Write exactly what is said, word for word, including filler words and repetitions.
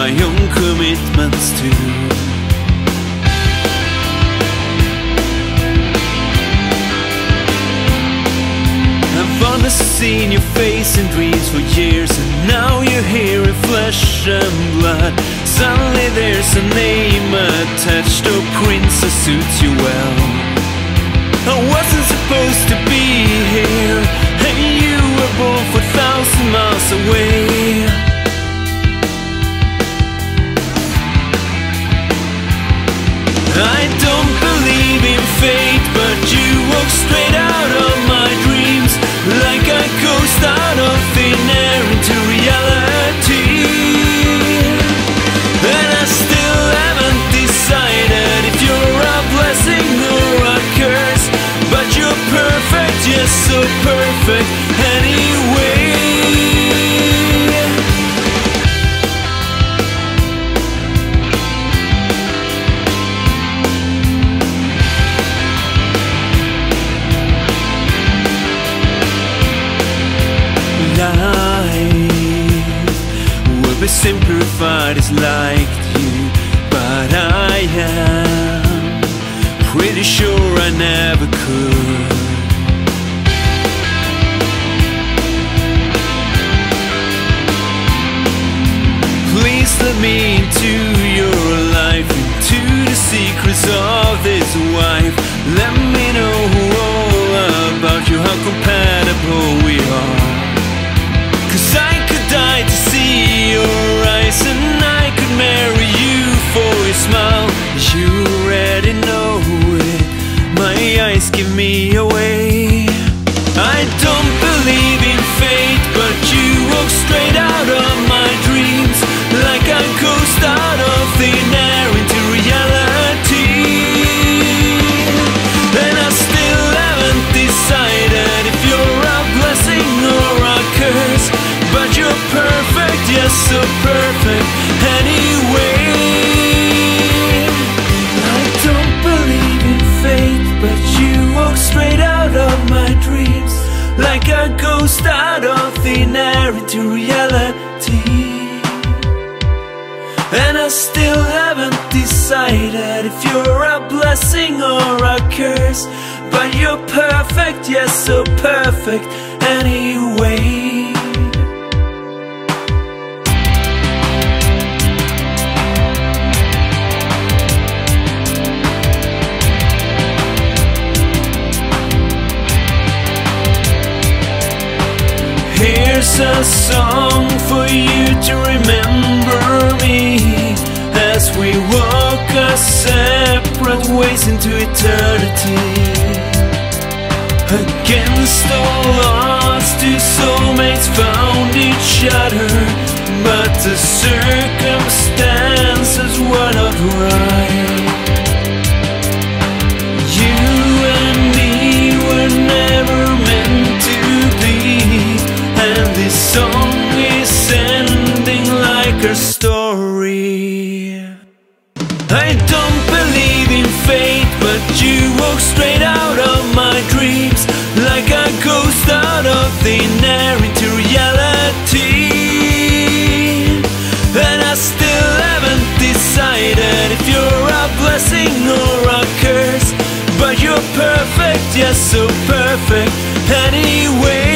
my own commitments too. I've honestly seen your face in dreams for years, and now you're here in flesh and blood. Suddenly there's a name attached, oh prince, that suits you well. I wasn't supposed to be here, and you were born for a thousand miles away. I don't believe in fate, but you walk straight out of my dreams, like a ghost out of thin air into reality. And I still haven't decided if you're a blessing or a curse, but you're perfect, yes, so perfect anyway. Life will be simplified as like you, but I am pretty sure I never could. Please let me into your life, into the secrets of this wife. Let me know all about you, how compatible we are. Cause I could die to see your eyes, and I could marry you for your smile. You already know it, my eyes give me away. I don't believe in fate, but you walk straight out of my dreams, like a ghost out of thin air into reality. And I still haven't decided if you're a blessing or a curse, but you're perfect, yes, so perfect anyway. I don't believe in fate, but you walk straight out of my dreams, like a ghost out of thin air into reality. And I still haven't decided if you're a blessing or a curse, but you're perfect, yes, so perfect anyway. Here's a song for you to remember me, as we walk our separate ways into eternity. Against all odds, two soulmates found each other, but the circumstances were not right. You and me were never meant to be, and this song is ending like our story. I don't believe in fate, but you walk straight out of my dreams, like a ghost out of thin air into reality. And I still haven't decided if you're a blessing or a curse, but you're perfect, yes, so perfect anyway.